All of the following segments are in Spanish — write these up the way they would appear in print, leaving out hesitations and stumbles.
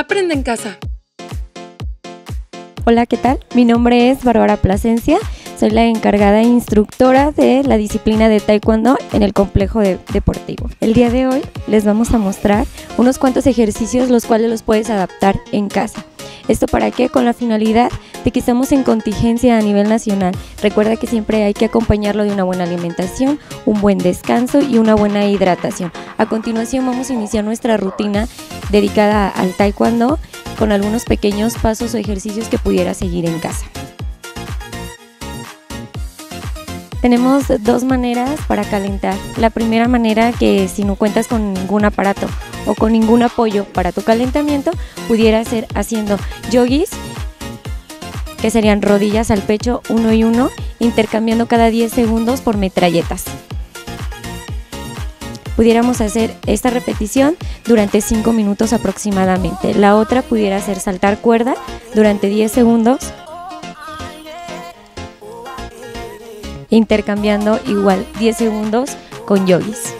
Aprende en casa. Hola, ¿qué tal? Mi nombre es Bárbara Plasencia, soy la encargada e instructora de la disciplina de Taekwondo en el complejo deportivo. El día de hoy les vamos a mostrar unos cuantos ejercicios los cuales los puedes adaptar en casa. ¿Esto para qué? Con la finalidad de que estamos en contingencia a nivel nacional. Recuerda que siempre hay que acompañarlo de una buena alimentación, un buen descanso y una buena hidratación. A continuación vamos a iniciar nuestra rutina dedicada al Taekwondo con algunos pequeños pasos o ejercicios que pudieras seguir en casa. Tenemos dos maneras para calentar. La primera manera, que si no cuentas con ningún aparato o con ningún apoyo para tu calentamiento, pudiera ser haciendo yogis, que serían rodillas al pecho 1 y 1, intercambiando cada 10 segundos por metralletas. Pudiéramos hacer esta repetición durante 5 minutos aproximadamente. La otra pudiera ser saltar cuerda durante 10 segundos, intercambiando igual 10 segundos con yogis.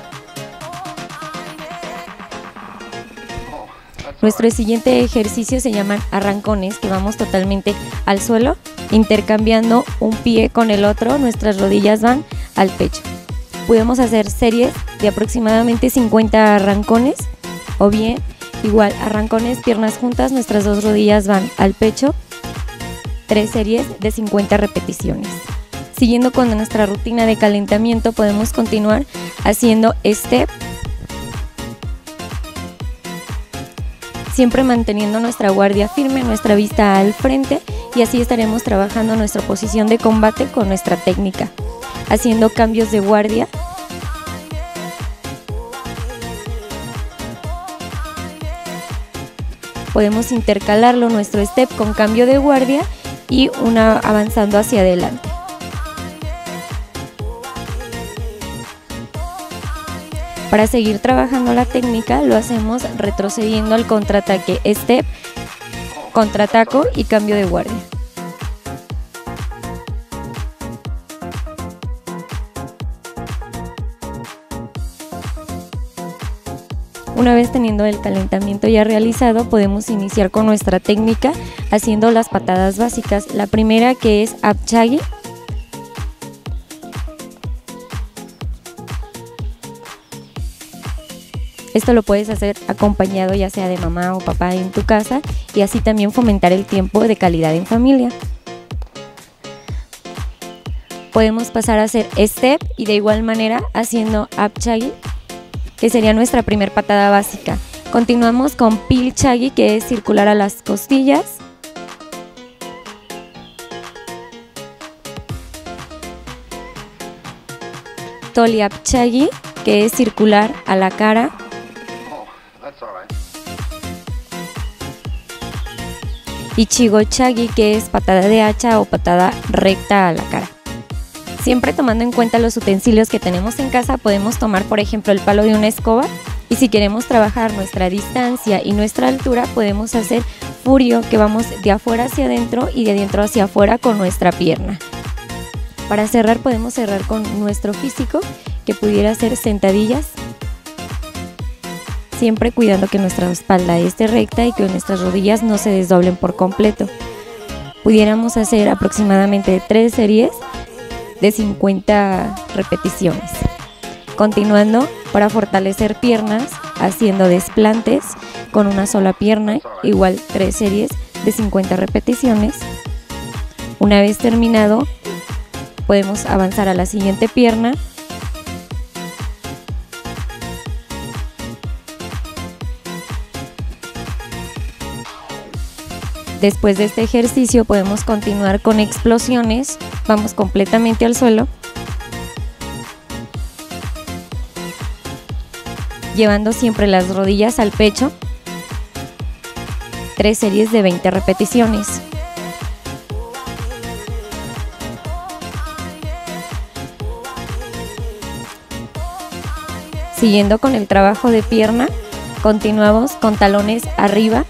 Nuestro siguiente ejercicio se llaman arrancones, que vamos totalmente al suelo, intercambiando un pie con el otro, nuestras rodillas van al pecho. Podemos hacer series de aproximadamente 50 arrancones, o bien igual arrancones, piernas juntas, nuestras dos rodillas van al pecho, 3 series de 50 repeticiones. Siguiendo con nuestra rutina de calentamiento, podemos continuar haciendo step, siempre manteniendo nuestra guardia firme, nuestra vista al frente, y así estaremos trabajando nuestra posición de combate con nuestra técnica. Haciendo cambios de guardia, podemos intercalarlo nuestro step con cambio de guardia y una avanzando hacia adelante. Para seguir trabajando la técnica lo hacemos retrocediendo al contraataque, step, contraataco y cambio de guardia. Una vez teniendo el calentamiento ya realizado, podemos iniciar con nuestra técnica haciendo las patadas básicas. La primera, que es Apchagi. Esto lo puedes hacer acompañado ya sea de mamá o papá en tu casa, y así también fomentar el tiempo de calidad en familia. Podemos pasar a hacer step y de igual manera haciendo Apchagi, que sería nuestra primer patada básica. Continuamos con Pilchagi, que es circular a las costillas. Toliapchagi, que es circular a la cara. Ichigochagi, que es patada de hacha o patada recta a la cara. Siempre tomando en cuenta los utensilios que tenemos en casa, podemos tomar por ejemplo el palo de una escoba, y si queremos trabajar nuestra distancia y nuestra altura, podemos hacer furio, que vamos de afuera hacia adentro y de adentro hacia afuera con nuestra pierna. Para cerrar, podemos cerrar con nuestro físico, que pudiera ser sentadillas, siempre cuidando que nuestra espalda esté recta y que nuestras rodillas no se desdoblen por completo. Pudiéramos hacer aproximadamente 3 series de 50 repeticiones. Continuando, para fortalecer piernas, haciendo desplantes con una sola pierna, igual 3 series de 50 repeticiones. Una vez terminado, podemos avanzar a la siguiente pierna. Después de este ejercicio podemos continuar con explosiones, vamos completamente al suelo, llevando siempre las rodillas al pecho, 3 series de 20 repeticiones. Siguiendo con el trabajo de pierna, continuamos con talones arriba,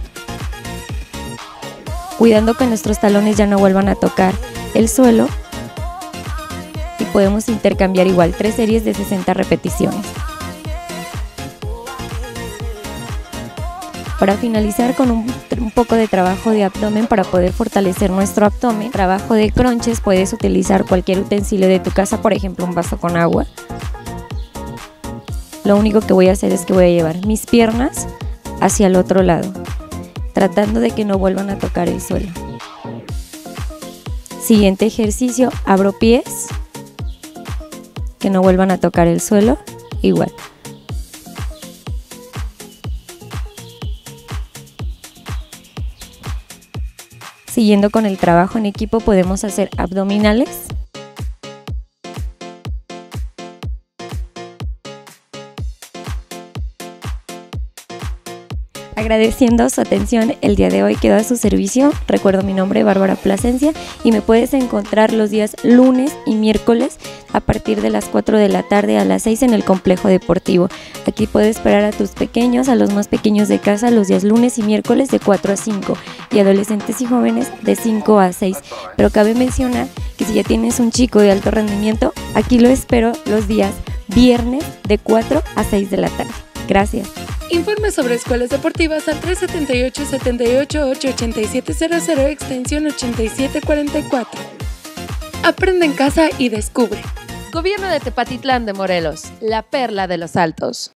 cuidando que nuestros talones ya no vuelvan a tocar el suelo, y podemos intercambiar igual 3 series de 60 repeticiones. Para finalizar con un poco de trabajo de abdomen para poder fortalecer nuestro abdomen. Trabajo de crunches, puedes utilizar cualquier utensilio de tu casa, por ejemplo un vaso con agua. Lo único que voy a hacer es que voy a llevar mis piernas hacia el otro lado, tratando de que no vuelvan a tocar el suelo. Siguiente ejercicio, abro pies, que no vuelvan a tocar el suelo, igual. Siguiendo con el trabajo en equipo, podemos hacer abdominales. Agradeciendo su atención, el día de hoy quedo a su servicio. Recuerdo mi nombre, Bárbara Plasencia, y me puedes encontrar los días lunes y miércoles a partir de las 4 de la tarde a las 6 en el complejo deportivo. Aquí puedes esperar a tus pequeños, a los más pequeños de casa, los días lunes y miércoles de 4 a 5 y adolescentes y jóvenes de 5 a 6. Pero cabe mencionar que si ya tienes un chico de alto rendimiento, aquí lo espero los días viernes de 4 a 6 de la tarde. Gracias. Informe sobre escuelas deportivas al 378-78-88700 extensión 8744. Aprende en casa y descubre. Gobierno de Tepatitlán de Morelos, la perla de los Altos.